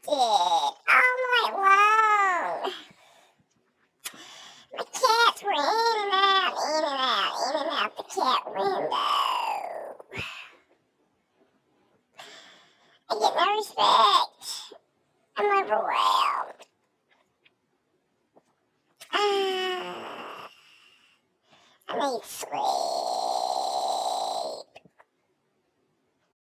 all night long. My cats were in and out, in and out, in and out the cat window. I get no respect. I'm overwhelmed. I need sleep.